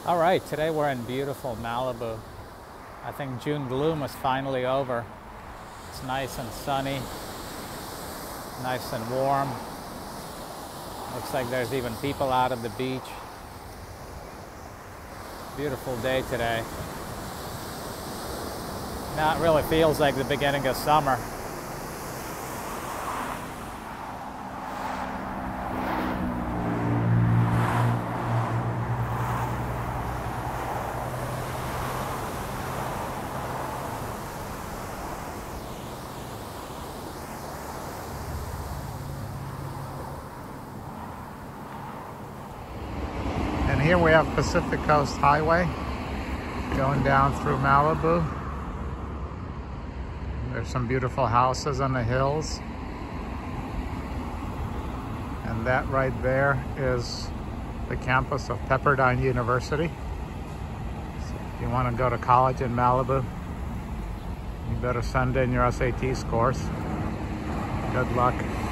All right, today we're in beautiful Malibu. I think June gloom is finally over. It's nice and sunny, nice and warm. Looks like there's even people out at the beach. Beautiful day today. Now it really feels like the beginning of summer. And here we have Pacific Coast Highway going down through Malibu. There's some beautiful houses on the hills. And that right there is the campus of Pepperdine University. So if you want to go to college in Malibu, you better send in your SAT scores. Good luck.